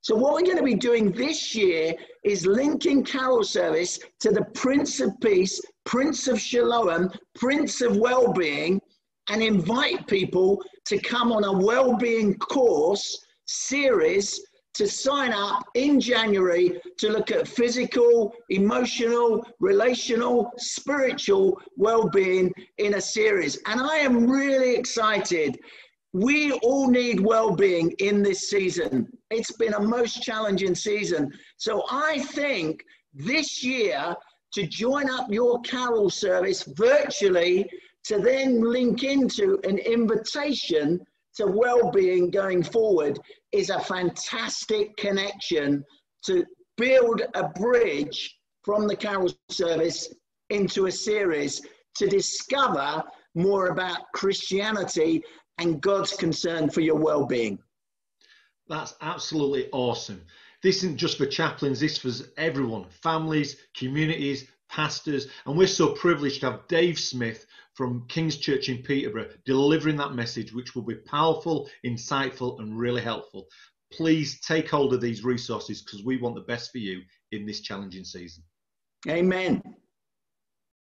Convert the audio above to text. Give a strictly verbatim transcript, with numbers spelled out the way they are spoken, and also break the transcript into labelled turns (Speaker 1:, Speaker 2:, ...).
Speaker 1: So what we're going to be doing this year is linking carol service to the Prince of Peace, Prince of Shalom, Prince of Wellbeing, and invite people to come on a well-being course series to sign up in January to look at physical, emotional, relational, spiritual well-being in a series. And I am really excited. We all need well-being in this season. It's been a most challenging season. So I think this year, to join up your carol service virtually, to then link into an invitation to well-being going forward, is a fantastic connection to build a bridge from the carol service into a series to discover more about Christianity and God's concern for your well-being.
Speaker 2: That's absolutely awesome. This isn't just for chaplains, this for everyone, families, communities, pastors, and we're so privileged to have Dave Smith from King's Church in Peterborough delivering that message, which will be powerful, insightful, and really helpful. Please take hold of these resources because we want the best for you in this challenging season.
Speaker 1: Amen.